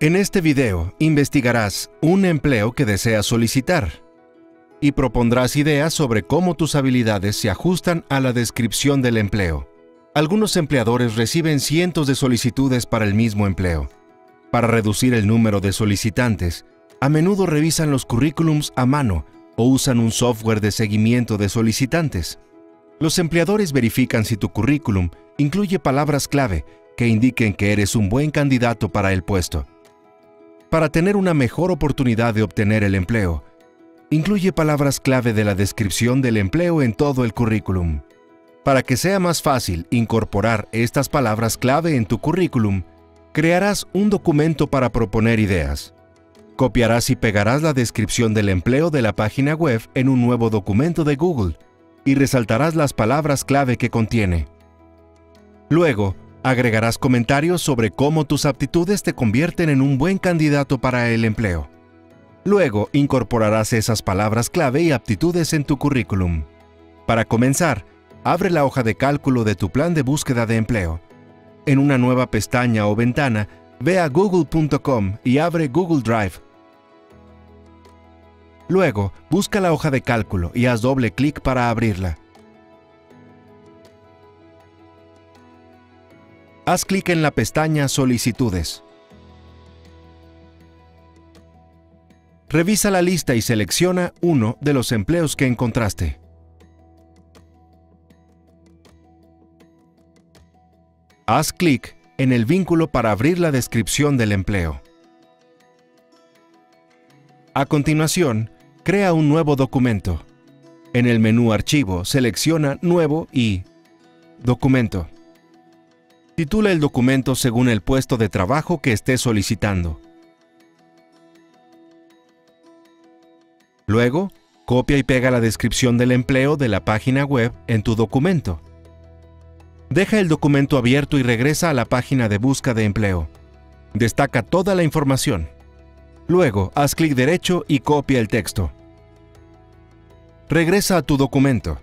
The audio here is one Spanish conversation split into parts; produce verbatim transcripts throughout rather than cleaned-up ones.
En este video investigarás un empleo que deseas solicitar y propondrás ideas sobre cómo tus habilidades se ajustan a la descripción del empleo. Algunos empleadores reciben cientos de solicitudes para el mismo empleo. Para reducir el número de solicitantes, a menudo revisan los currículums a mano o usan un software de seguimiento de solicitantes. Los empleadores verifican si tu currículum incluye palabras clave que indiquen que eres un buen candidato para el puesto. Para tener una mejor oportunidad de obtener el empleo, incluye palabras clave de la descripción del empleo en todo el currículum. Para que sea más fácil incorporar estas palabras clave en tu currículum, crearás un documento para proponer ideas. Copiarás y pegarás la descripción del empleo de la página web en un nuevo documento de Google y resaltarás las palabras clave que contiene. Luego, agregarás comentarios sobre cómo tus aptitudes te convierten en un buen candidato para el empleo. Luego, incorporarás esas palabras clave y aptitudes en tu currículum. Para comenzar, abre la hoja de cálculo de tu plan de búsqueda de empleo. En una nueva pestaña o ventana, ve a google punto com y abre Google Drive. Luego, busca la hoja de cálculo y haz doble clic para abrirla. Haz clic en la pestaña Solicitudes. Revisa la lista y selecciona uno de los empleos que encontraste. Haz clic en el vínculo para abrir la descripción del empleo. A continuación, crea un nuevo documento. En el menú Archivo, selecciona Nuevo y Documento. Titula el documento según el puesto de trabajo que estés solicitando. Luego, copia y pega la descripción del empleo de la página web en tu documento. Deja el documento abierto y regresa a la página de busca de empleo. Destaca toda la información. Luego, haz clic derecho y copia el texto. Regresa a tu documento.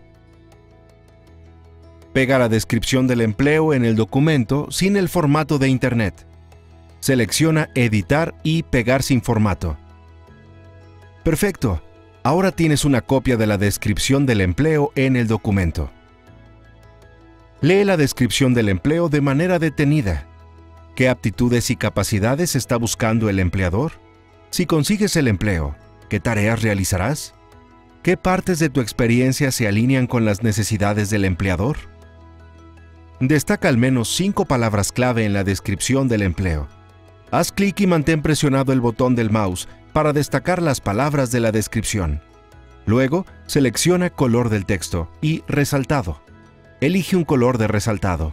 Pega la descripción del empleo en el documento sin el formato de Internet. Selecciona Editar y Pegar sin formato. Perfecto. Ahora tienes una copia de la descripción del empleo en el documento. Lee la descripción del empleo de manera detenida. ¿Qué aptitudes y capacidades está buscando el empleador? Si consigues el empleo, ¿qué tareas realizarás? ¿Qué partes de tu experiencia se alinean con las necesidades del empleador? Destaca al menos cinco palabras clave en la descripción del empleo. Haz clic y mantén presionado el botón del mouse para destacar las palabras de la descripción. Luego, selecciona Color del texto y Resaltado. Elige un color de resaltado.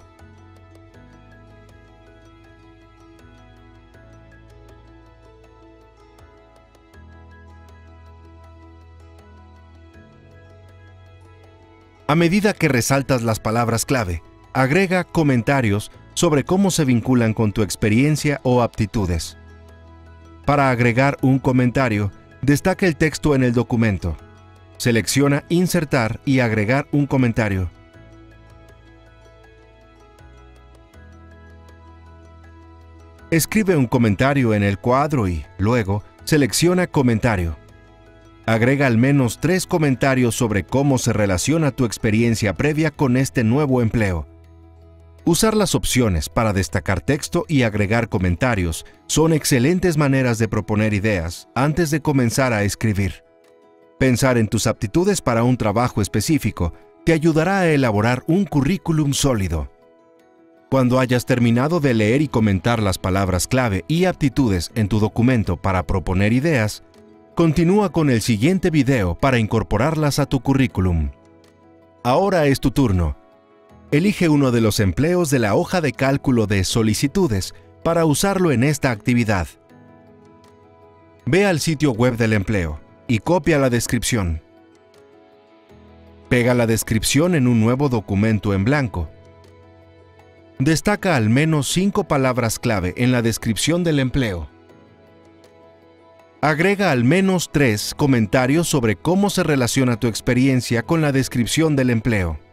A medida que resaltas las palabras clave, agrega comentarios sobre cómo se vinculan con tu experiencia o aptitudes. Para agregar un comentario, destaca el texto en el documento. Selecciona Insertar y agregar un comentario. Escribe un comentario en el cuadro y, luego, selecciona Comentario. Agrega al menos tres comentarios sobre cómo se relaciona tu experiencia previa con este nuevo empleo. Usar las opciones para destacar texto y agregar comentarios son excelentes maneras de proponer ideas antes de comenzar a escribir. Pensar en tus aptitudes para un trabajo específico te ayudará a elaborar un currículum sólido. Cuando hayas terminado de leer y comentar las palabras clave y aptitudes en tu documento para proponer ideas, continúa con el siguiente video para incorporarlas a tu currículum. Ahora es tu turno. Elige uno de los empleos de la hoja de cálculo de solicitudes para usarlo en esta actividad. Ve al sitio web del empleo y copia la descripción. Pega la descripción en un nuevo documento en blanco. Destaca al menos cinco palabras clave en la descripción del empleo. Agrega al menos tres comentarios sobre cómo se relaciona tu experiencia con la descripción del empleo.